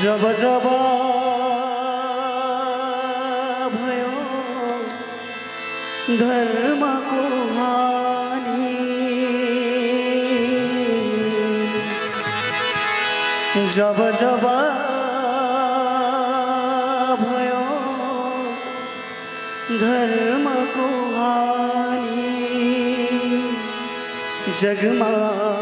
जब जब भयो धर्मको हानि, जब जब भयो धर्मको हानि, जगमा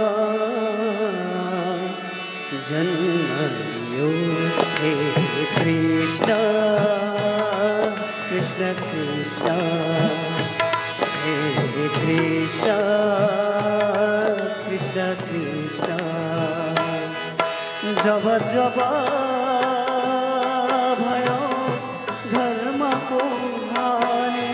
जन्म लियो हे कृष्ण कृष्ण कृष्ण, हे कृष्ण कृष्ण कृष्ण। जब जब भयो धर्मको हानि,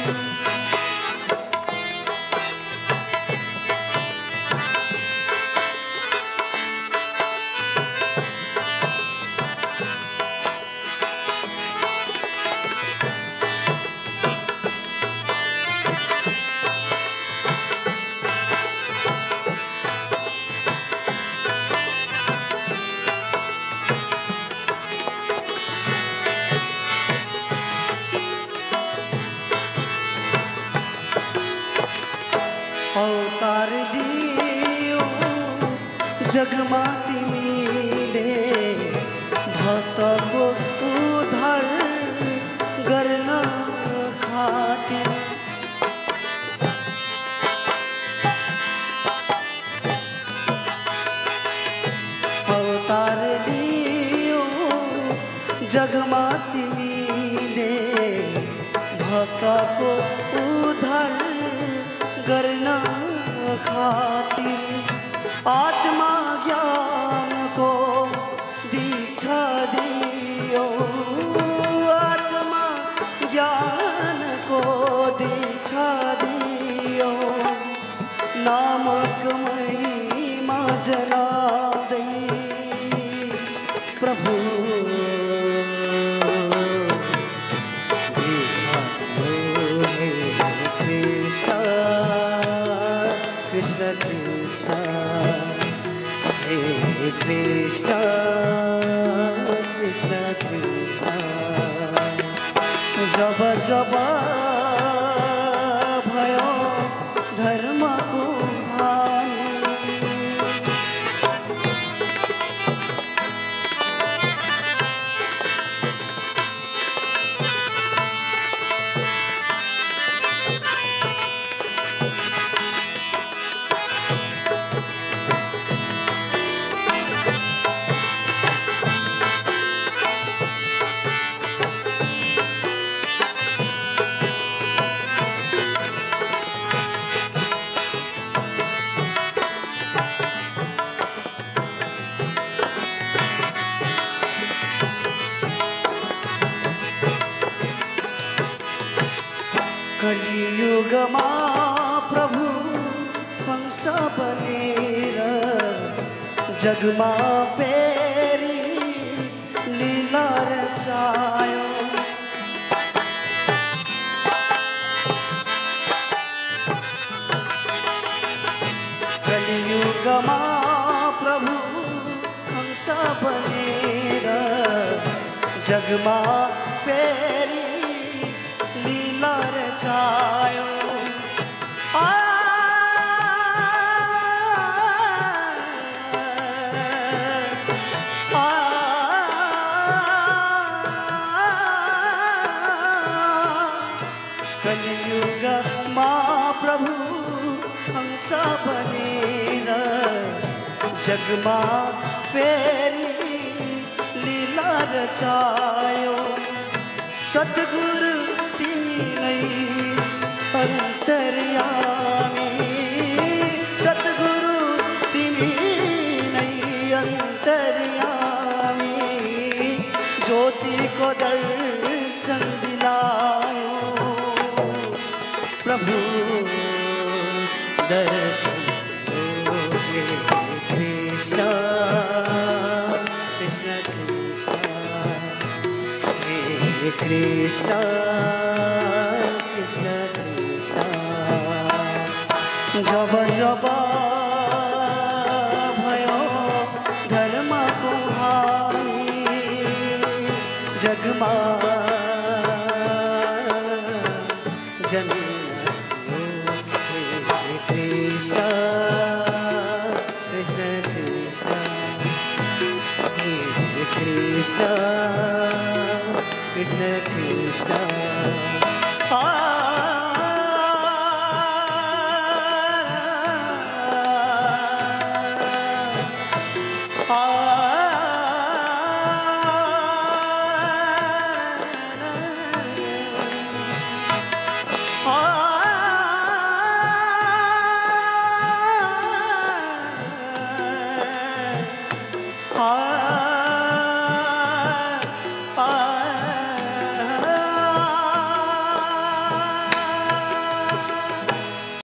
अवतार लियो जगमा तिमीले, भक्तको उद्धार गर्न खातिर। अवतार लियो जगमा तिमीले, भक्तको उद्धार गर्न खातिर। आत्मा ज्ञान को दीक्षा दियो, आत्मा ज्ञान को दीक्षा दियो, नामक महिमा जनादै प्रभु दीक्षा दियो हे कृष्ण कृष्ण कृष्ण, हे कृष्ण कृष्ण कृष्ण। जब जब भयो धर्मको हानि, कलियुगमा प्रभु हंस बनेर जगमा फेरि लीला रचायो। कलियुगमा प्रभु हंस बनेर जगमा फेरि लीला रचायो। कलियुगमा प्रभु हंस बनेर जगमा फेरि लीला रचायो। सद्गुरु तिमी नै अन्तर्यामी, सद्गुरु तिमी नै अन्तर्यामी, ज्योतिको दर्शन दिलायो प्रभु दर्शन दो हे कृष्ण कृष्ण कृष्ण, हे कृष्ण कृष्ण कृष्ण। जब जब भयो धर्मको हानि, स्वर्गमा जन्नत हो हे कृष्ण कृष्ण कृष्ण हे कृष्ण कृष्ण कृष्ण